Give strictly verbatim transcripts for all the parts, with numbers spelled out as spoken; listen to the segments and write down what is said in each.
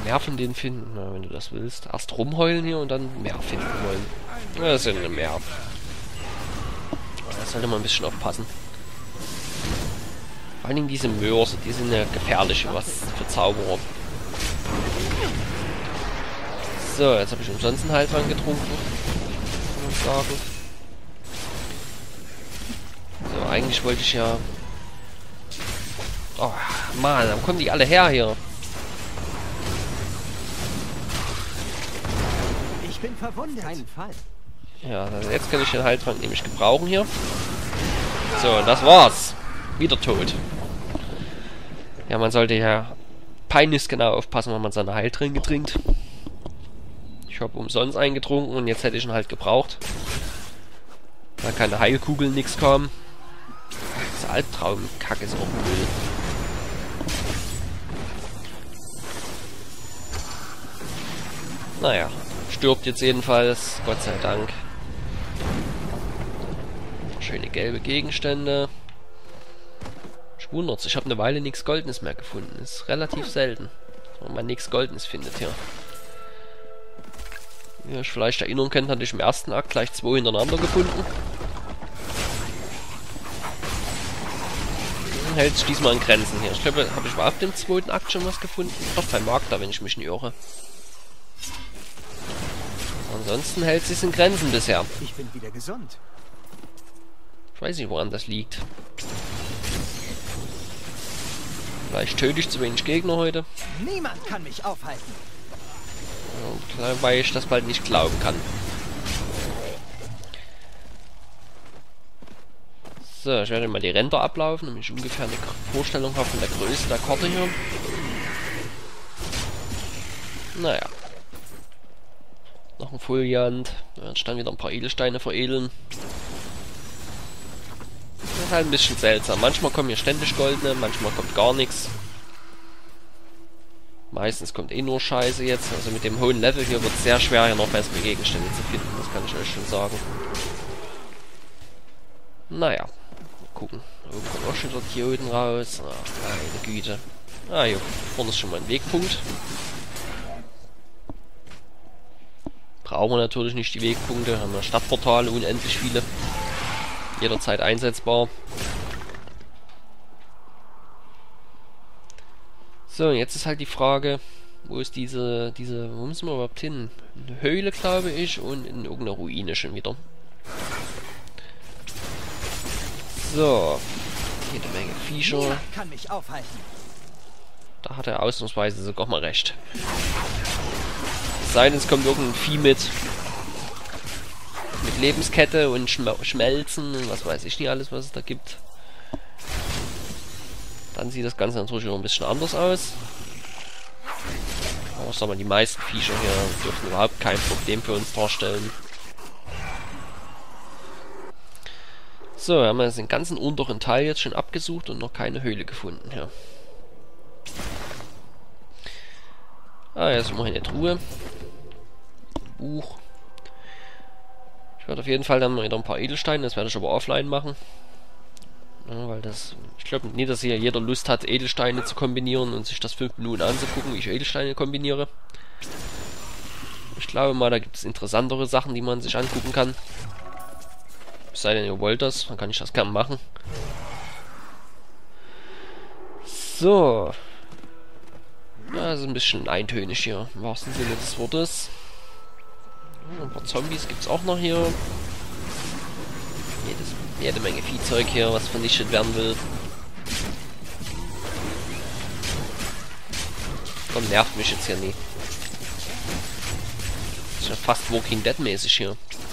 mehr von denen finden, na, wenn du das willst. Erst rumheulen hier und dann mehr finden wollen. Ja, das sind mehr. Da sollte man ein bisschen aufpassen. Vor allen Dingen diese Mörse, die sind ja gefährlich, was für Zauberer. So, jetzt habe ich umsonst einen Heiltrank getrunken. Kann ich sagen. So, eigentlich wollte ich ja... Oh, Mann, dann kommen die alle her hier. Ich bin verwundet. Keinen Fall. Ja, also jetzt kann ich den Heiltrank nämlich gebrauchen hier. So, das war's. Wieder tot. Ja, man sollte ja peinlichst genau aufpassen, wenn man seine Heiltränke trinkt. Ich habe umsonst eingetrunken und jetzt hätte ich ihn halt gebraucht. Da keine Heilkugeln, nichts kam. Das Albtraum-Kack ist auch Müll. Naja, stirbt jetzt jedenfalls, Gott sei Dank. Schöne gelbe Gegenstände. Ich wundert, ich habe eine Weile nichts Goldenes mehr gefunden. Ist relativ selten, wenn man nichts Goldenes findet hier. Wie ihr euch vielleicht erinnern könnt, hatte ich im ersten Akt gleich zwei hintereinander gefunden. Hält sich diesmal in Grenzen hier. Ich glaube, habe ich überhaupt im zweiten Akt schon was gefunden? Doch, bei Magda, wenn ich mich nicht irre. Ansonsten hält sich in Grenzen bisher. Ich bin wieder gesund. Ich weiß nicht, woran das liegt. Vielleicht töte ich zu wenig Gegner heute. Niemand kann mich aufhalten. Ja, weil ich das bald nicht glauben kann. So, ich werde mal die Ränder ablaufen, damit ich ungefähr eine Vorstellung habe von der Größe der Karte hier. Naja. Noch ein Foliant. Da werde ich dann wieder ein paar Edelsteine veredeln. Das ist halt ein bisschen seltsam. Manchmal kommen hier ständig goldene, manchmal kommt gar nichts. Meistens kommt eh nur Scheiße jetzt. Also mit dem hohen Level hier wird es sehr schwer, hier noch bessere Gegenstände zu finden. Das kann ich euch schon sagen. Naja. Mal gucken. Da kommt auch schon wieder Dioden raus. Ach, meine Güte. Ah, hier vorne ist schon mal ein Wegpunkt. Brauchen wir natürlich nicht die Wegpunkte. Haben wir Stadtportale, unendlich viele. Jederzeit einsetzbar. So, jetzt ist halt die Frage, wo ist diese, diese, wo müssen wir überhaupt hin? Eine Höhle, glaube ich, und in irgendeiner Ruine schon wieder. So, jede Menge Viecher. Niemand kann mich aufhalten. Da hat er ausnahmsweise sogar mal recht. Es sei denn, es kommt irgendein Vieh mit. Mit Lebenskette und Schm Schmelzen und was weiß ich nicht alles, was es da gibt. Dann sieht das Ganze natürlich noch ein bisschen anders aus. Aber ich sag mal, die meisten Viecher hier dürfen überhaupt kein Problem für uns darstellen. So, wir haben jetzt den ganzen unteren Teil jetzt schon abgesucht und noch keine Höhle gefunden hier. Ah, jetzt immerhin eine Truhe. Ein Buch. Ich werde auf jeden Fall dann mal wieder ein paar Edelsteine, das werde ich aber offline machen. Ja, weil das, ich glaube nicht, dass hier jeder Lust hat, Edelsteine zu kombinieren und sich das fünf Minuten anzugucken, wie ich Edelsteine kombiniere. Ich glaube mal, da gibt es interessantere Sachen, die man sich angucken kann. Es sei denn, ihr wollt das, dann kann ich das gerne machen. So. Ja, das ist ein bisschen eintönig hier, im wahrsten Sinne des Wortes. Ja, ein paar Zombies gibt es auch noch hier. Jedes, jede Menge Viehzeug hier, was vernichtet werden will. Komm, nervt mich jetzt hier nie. Das ist ja fast Walking Dead mäßig hier.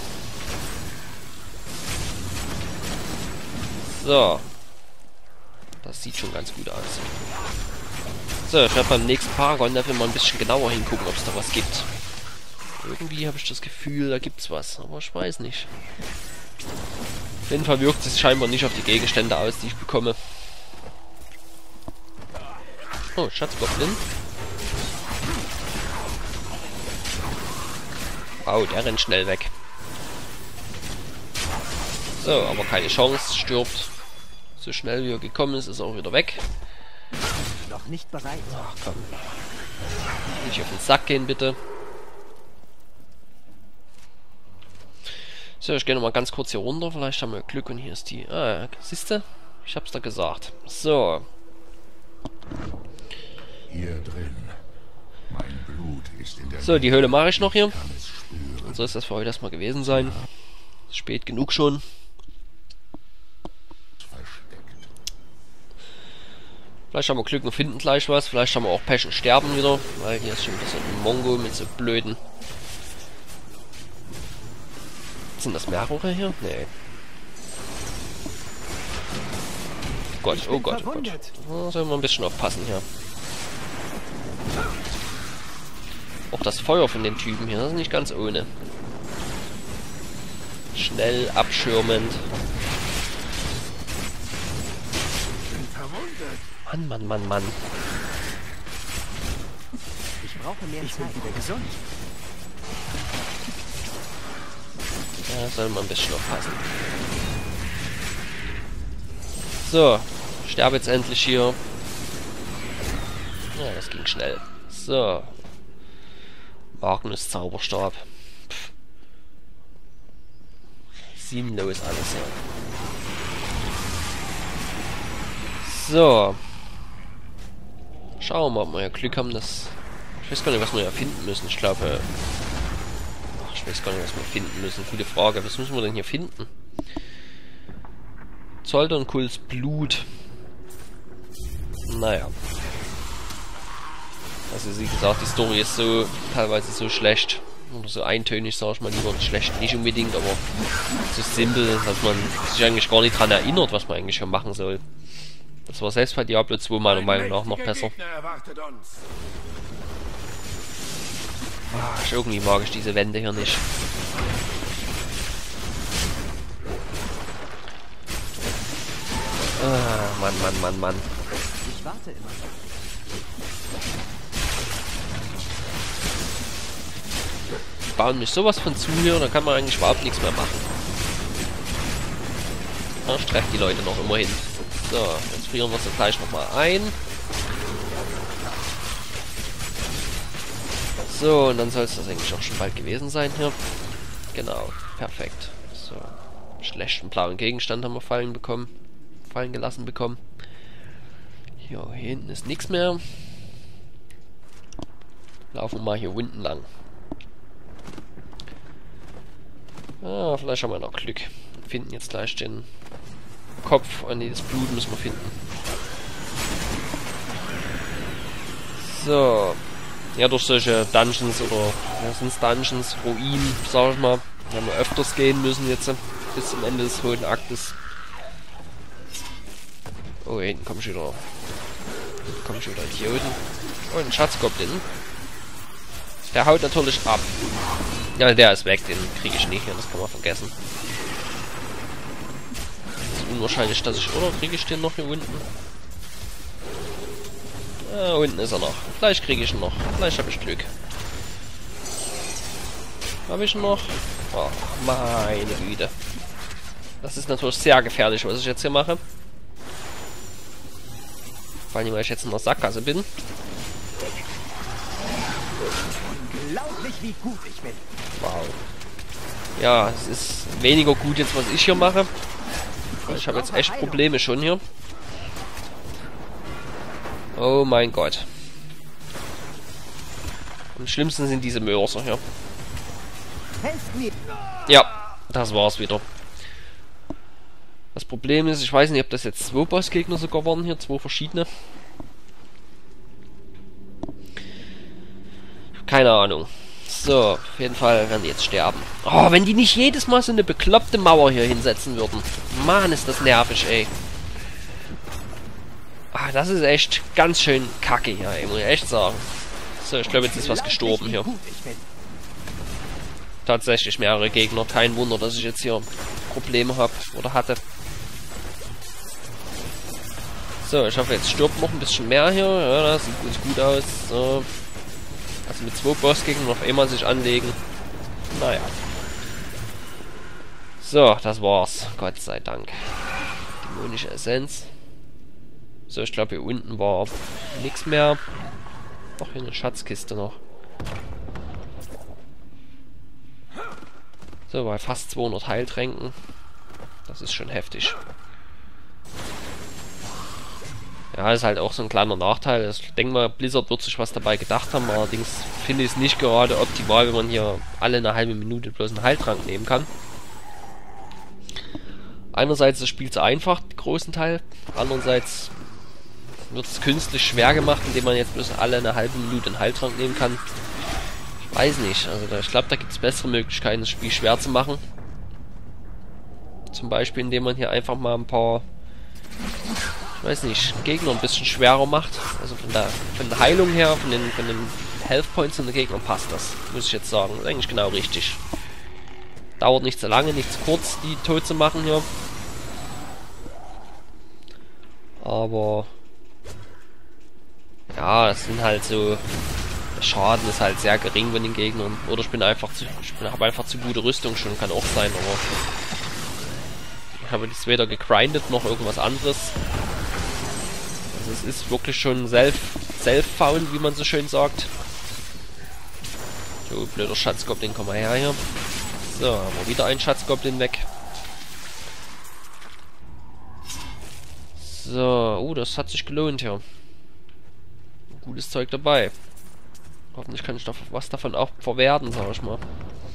So. Das sieht schon ganz gut aus. So, ich werde beim nächsten Paragon-Level mal ein bisschen genauer hingucken, ob es da was gibt. Irgendwie habe ich das Gefühl, da gibt's was, aber ich weiß nicht. Auf jeden Fall wirkt es scheinbar nicht auf die Gegenstände aus, die ich bekomme. Oh, Schatzgoblin. Wow, der rennt schnell weg. So, aber keine Chance, stirbt. So schnell wie er gekommen ist, ist er auch wieder weg. Noch nicht bereit. Ach komm. Nicht auf den Sack gehen, bitte. So, ich gehe nochmal ganz kurz hier runter. Vielleicht haben wir Glück und hier ist die... Ah, siehst du? Ich hab's da gesagt. So. Hier drin. Mein Blut ist in der So, die Höhle mache ich noch hier. kann es spüren. Und so ist das für heute erstmal gewesen sein. Ist spät genug schon. Versteckt. Vielleicht haben wir Glück und finden gleich was. Vielleicht haben wir auch Pech und sterben wieder. Weil hier ist schon ein bisschen ein Mongo mit so blöden... Sind das mehrere hier? Nee. Gott, Ich oh bin Gott, oh Gott. verwundet. Da sollen wir ein bisschen aufpassen hier. Auch das Feuer von den Typen hier, das ist nicht ganz ohne. Schnell, abschirmend. Mann, Mann, Mann, Mann. Ich brauche mehr ich Zeit. Ich bin wieder gesund. Ja, soll man ein bisschen aufpassen. So, sterbe jetzt endlich hier. Ja, das ging schnell. So. Magnus Zauberstab. Pff. Sinnlos alles, ja. So. Schauen wir mal, ob wir ja Glück haben, dass... Ich weiß gar nicht, was wir ja finden müssen. Ich glaube... Ach, ich weiß gar nicht, was wir finden müssen. Gute Frage. Was müssen wir denn hier finden? Zolternkulls Blut. Naja. Also wie gesagt, die Story ist so teilweise so schlecht. Oder so eintönig, sag ich mal lieber. Schlecht nicht unbedingt, aber so simpel, dass man sich eigentlich gar nicht dran erinnert, was man eigentlich schon machen soll. Das war selbst bei Diablo zwei meiner Meinung nach noch besser. Ach, irgendwie mag ich diese Wände hier nicht. Ah, Mann, Mann, Mann, Mann. Ich warte immer noch. Die bauen mich sowas von zu hier, da kann man eigentlich überhaupt nichts mehr machen. Ja, ich treffe die Leute noch immerhin. So, jetzt frieren wir sie gleich nochmal ein. So, und dann soll es das eigentlich auch schon bald gewesen sein hier. Genau, perfekt. So, schlechten blauen Gegenstand haben wir fallen bekommen. Fallen gelassen bekommen. Hier, hier hinten ist nichts mehr. Laufen wir mal hier unten lang. Ah, vielleicht haben wir noch Glück. Wir finden jetzt gleich den Kopf. Oh nee, das Blut müssen wir finden. So. Ja, durch solche Dungeons oder was sind Dungeons, Ruinen, sag ich mal, werden wir öfters gehen müssen jetzt bis zum Ende des hohen Aktes. Oh, hier hinten komm ich wieder. Komm ich wieder Idioten. Oh, ein Schatzgoblin. Der haut natürlich ab. Ja, der ist weg, den kriege ich nicht, ja, das kann man vergessen. Das ist unwahrscheinlich, dass ich... Oder kriege ich den noch hier unten? Ah, unten ist er noch. Vielleicht kriege ich ihn noch. Vielleicht habe ich Glück. Habe ich ihn noch? Oh, meine Güte. Das ist natürlich sehr gefährlich, was ich jetzt hier mache. Vor allem, weil ich jetzt in der Sackgasse bin. Unglaublich, wie gut ich bin. Wow. Ja, es ist weniger gut jetzt, was ich hier mache. Ich habe jetzt echt Probleme schon hier. Oh mein Gott. Am schlimmsten sind diese Mörser hier. Helft mir. Ja, das war's wieder. Das Problem ist, ich weiß nicht, ob das jetzt zwei Bossgegner sogar waren hier, zwei verschiedene. Keine Ahnung. So, auf jeden Fall werden die jetzt sterben. Oh, wenn die nicht jedes Mal so eine bekloppte Mauer hier hinsetzen würden. Mann, ist das nervig, ey. Ah, das ist echt ganz schön kacke hier, ey, muss ich echt sagen. So, ich glaube, jetzt ist was gestorben hier. Tatsächlich mehrere Gegner. Kein Wunder, dass ich jetzt hier Probleme habe oder hatte. So, ich hoffe, jetzt stirbt noch ein bisschen mehr hier. Ja, das sieht ganz gut aus. So. Also mit zwei Bossgegnern auf einmal sich anlegen. Naja. So, das war's. Gott sei Dank. Dämonische Essenz. So, ich glaube, hier unten war nichts mehr. Ach, hier eine Schatzkiste noch. So, bei fast zweihundert Heiltränken. Das ist schon heftig. Ja, ist halt auch so ein kleiner Nachteil. Ich denke mal, Blizzard wird sich was dabei gedacht haben. Allerdings finde ich es nicht gerade optimal, wenn man hier alle eine halbe Minute bloß einen Heiltrank nehmen kann. Einerseits ist das Spiel zu einfach, den großen Teil. Andererseits wird es künstlich schwer gemacht, indem man jetzt bloß alle eine halbe Minute einen Heiltrank nehmen kann. Ich weiß nicht. Also da, ich glaube, da gibt es bessere Möglichkeiten, das Spiel schwer zu machen. Zum Beispiel, indem man hier einfach mal ein paar, ich weiß nicht, Gegner ein bisschen schwerer macht. Also von der, von der Heilung her, von den, von den Health Points in den Gegnern passt das, muss ich jetzt sagen. Das ist eigentlich genau richtig. Dauert nicht so lange, nicht zu kurz, die tot zu machen hier. Aber ja, das sind halt so, der Schaden ist halt sehr gering von den Gegnern. Oder ich bin einfach zu, ich habe einfach zu gute Rüstung schon, kann auch sein, aber ich habe jetzt weder gegrindet noch irgendwas anderes. Also es ist wirklich schon self, self-found, wie man so schön sagt. So, blöder Schatzgoblin, komm mal her hier. So, haben wir wieder einen Schatzgoblin weg. So, oh, das hat sich gelohnt hier. Gutes Zeug dabei. Hoffentlich kann ich da was davon auch verwerten, sag ich mal.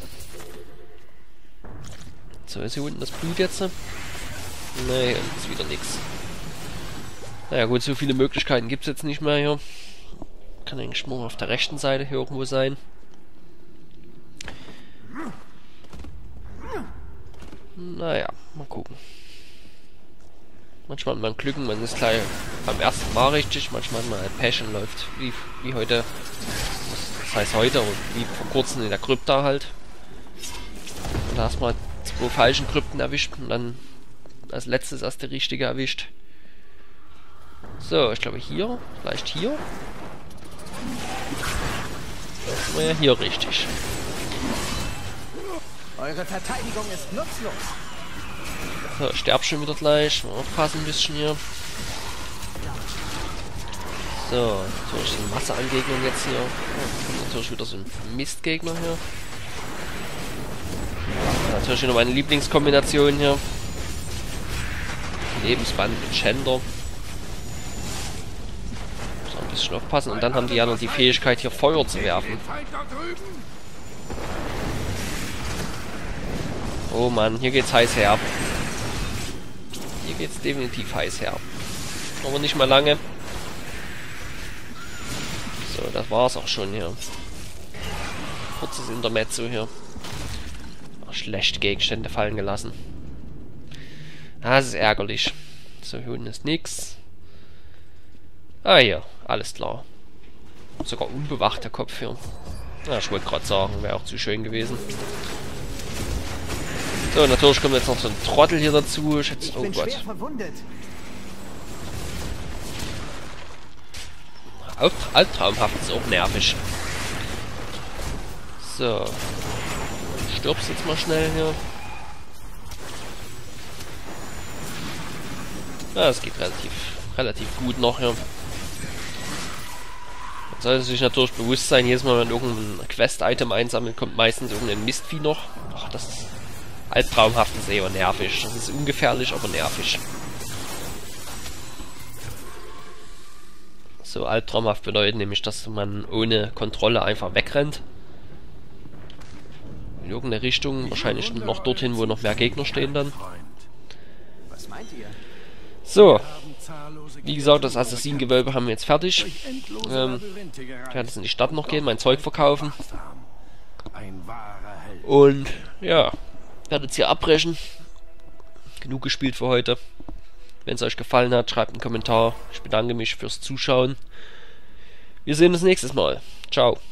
So, ist hier unten das Blut jetzt? Nee, ist wieder nichts. Naja gut, so viele Möglichkeiten gibt es jetzt nicht mehr hier. Kann eigentlich nur auf der rechten Seite hier irgendwo sein. Naja, mal gucken. Manchmal hat man Glück und man ist gleich beim ersten Mal richtig, manchmal hat man halt Pech und läuft wie, wie heute, das heißt heute und wie vor kurzem in der Krypta halt. Und da hast man zwei falschen Krypten erwischt und dann als letztes erst die richtige erwischt. So, ich glaube hier, vielleicht hier. Da sind wir ja hier richtig. Eure Verteidigung ist nutzlos. So, ich sterb schon wieder gleich. Mal aufpassen ein bisschen hier. So, natürlich sind Masse an Gegnern jetzt hier. Oh, natürlich wieder so ein Mistgegner hier. Ja, natürlich wieder meine Lieblingskombination hier. Lebensband mit Schänder. Muss ein bisschen aufpassen. Und dann haben die ja noch die Fähigkeit hier Feuer zu werfen. Oh Mann, hier geht's heiß her. Hier geht's definitiv heiß her. Aber nicht mal lange. So, das war's auch schon hier. Kurzes Intermezzo hier. Ach, schlechte Gegenstände fallen gelassen. Das ist ärgerlich. So, hier unten ist nix. Ah, hier. Alles klar. Sogar unbewachter Kopf hier. Ja, ich wollte gerade sagen, wäre auch zu schön gewesen. So, natürlich kommt jetzt noch so ein Trottel hier dazu. Ich jetzt, oh Gott. Alt Albtraumhaft ist auch nervig. So. Stirbst jetzt mal schnell hier. Ja, das geht relativ, relativ gut noch hier. Man sollte sich natürlich bewusst sein, jedes Mal, wenn man irgendein Quest-Item einsammelt, kommt meistens irgendein Mistvieh noch. Ach, das ist Albtraumhaft ist eher nervig. Das ist ungefährlich, aber nervig. So, albtraumhaft bedeutet nämlich, dass man ohne Kontrolle einfach wegrennt. In irgendeine Richtung, wahrscheinlich noch dorthin, wo noch mehr Gegner stehen dann. So. Wie gesagt, das Assassinengewölbe haben wir jetzt fertig. Ähm, ich werde jetzt in die Stadt noch gehen, mein Zeug verkaufen. Und, ja. Werde jetzt hier abbrechen. Genug gespielt für heute. Wenn es euch gefallen hat, schreibt einen Kommentar. Ich bedanke mich fürs Zuschauen. Wir sehen uns nächstes Mal. Ciao.